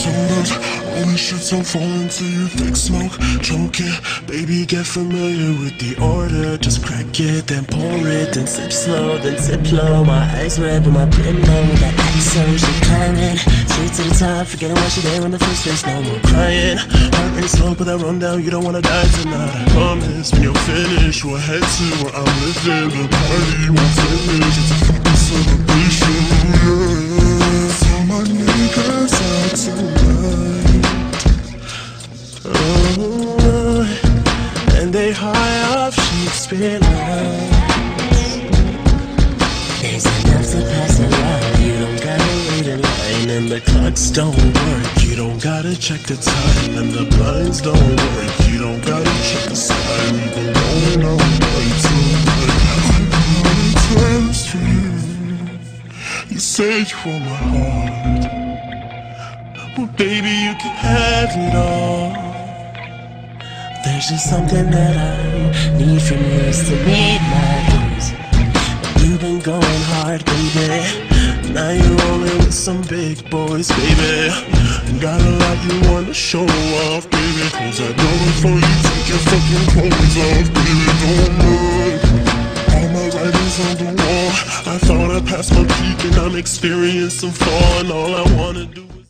sodas. Only shit don't fall into you thick smoke. Choke it, baby, get familiar with the order. Just crack it, then pour it, then sip slow, then sip low. My eyes red with my brim low with that accent. She climbing straight to the top, forgetting why she there in the first place. No more crying, heart rate slow, but that rundown. You don't wanna die tonight. I promise when you're finished, we'll head to where I'm living. The party won't finish. It's a fucking celebration. Yeah. All my niggas out tonight. Oh, and they high off Shakespeare lines. There's enough to pass around. You don't gotta wait in line, and the clocks don't work. You don't gotta check the time, and the blinds don't work. You don't gotta check the sky. We've been going all night tonight. I'm times for you. You say you want my heart. Well, baby, you can have it all. There's just something that I need from you is to meet my goals. You've been going hard, baby. Now you're rolling with some big boys, baby. Got a lot you wanna show off, baby. Close that door before you take your fucking clothes off, baby. Don't look. All my writing's on the wall. I thought I passed my peak and I'm experiencing fall. And all I wanna do is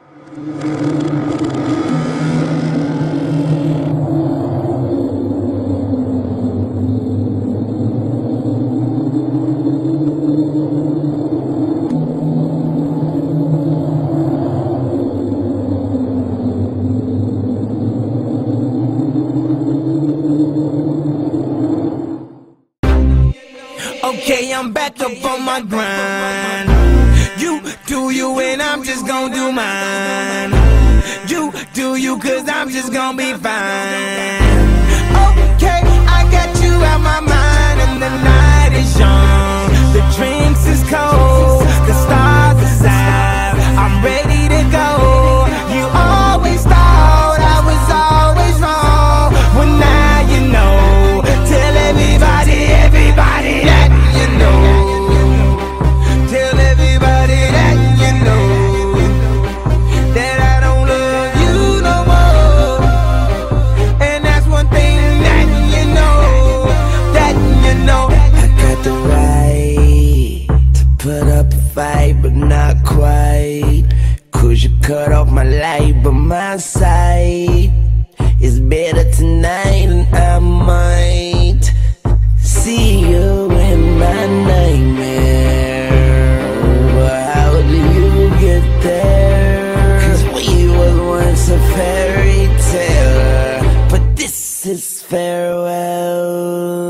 okay, I'm back up on my grind. You do you and I'm just gonna do mine. You do you cause I'm just gonna be fine. Okay, I got you out my mind and the night is young. The drinks is cold, the stars is out. I'm ready to go. You always thought I was always wrong. Well now you know. Tell everybody that you know. Tell everybody that you know that I don't love you no more. And that's one thing that you know, that you know. I got the right to put up a fight, but not quite. Cause you cut off my light, but my sight is better tonight, and I might see you in my nightmare. But how do you get there? Cause we was once a fairy tale, but this is farewell.